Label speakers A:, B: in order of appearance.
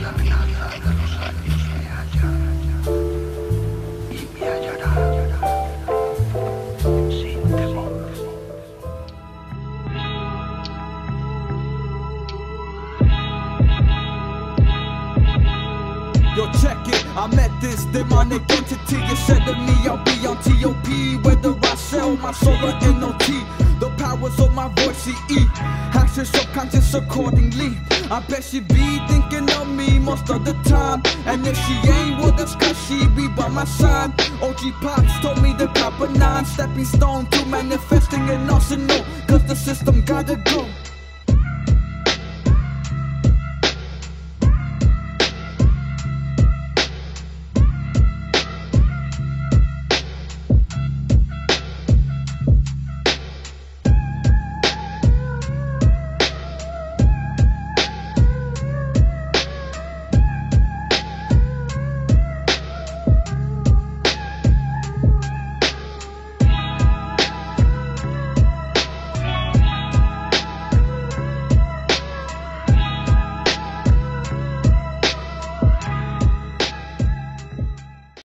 A: Yo, check it, I met this demonic entity. It said to me I'll be on TOP, whether I sell my soul or NOT. The powers of my voice, CE, hacks your subconscious accordingly. I bet she be thinking of me most of the time, and if she ain't, well that's cause she be by my side. OG Pops told me to cop a 9 stepping stone to manifesting an arsenal, cause the system gotta go.